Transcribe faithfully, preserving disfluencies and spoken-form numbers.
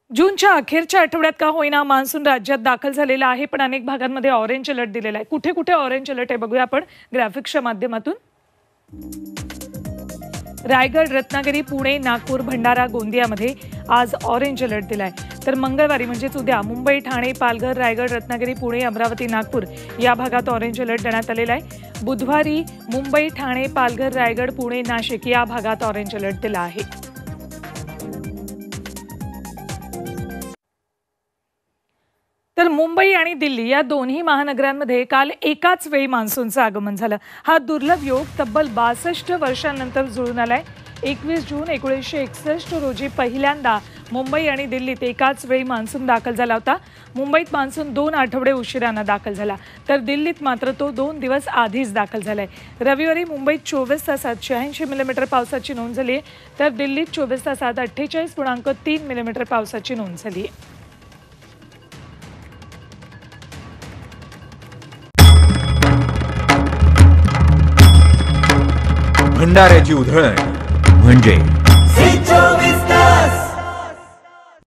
जूनच्या अखेरच्या आठवड्यात का होईना मान्सून राज्यात दाखल झालेला आहे, पण अनेक भागांमध्ये ऑरेंज अलर्ट दिलेला आहे। कुठे कुठे ऑरेंज अलर्ट आहे बघूया आपण ग्राफिक्सच्या माध्यमातून। रायगड, रत्नागिरी, पुणे, नागपूर, भंडारा, गोंदियामध्ये आज ऑरेंज अलर्ट दिलाय। तर मंगळवारी म्हणजेच उद्या मुंबई, ठाणे, पालघर, रायगड, रत्नागिरी, पुणे, अमरावती, नागपूर या भागात ऑरेंज अलर्ट देण्यात आलेला आहे। बुधवारी मुंबई, ठाणे, पालघर, रायगड, पुणे, नाशिक या भागात ऑरेंज अलर्ट दिला आहे। तर मुंबई आणि दिल्ली या दोन्ही महानगरांमध्ये काल एकाच वेळी मान्सूनचं आगमन झालं। हा दुर्लभ योग तब्बल बासष्ट वर्षांनंतर जुळून आलाय। एकवीस जून एकोणीसशे एकसष्ट रोजी पहिल्यांदा मुंबई आणि दिल्लीत एकाच वेळी मान्सून दाखल झाला होता। मुंबईत मान्सून दोन आठवडे उशिराने दाखल झाला, तर दिल्लीत मात्र तो दोन दिवस आधीच दाखल झालाय। रविवारी मुंबईत चोवीस तासात शहाऐंशी मिलीमीटर पावसाची नोंद झाली आहे, तर दिल्लीत चोवीस तासात अठ्ठेचाळीस पूर्णांक तीन मिलीमीटर पावसाची नोंद झाली आहे। भंडाऱ्याची उधळण म्हणजे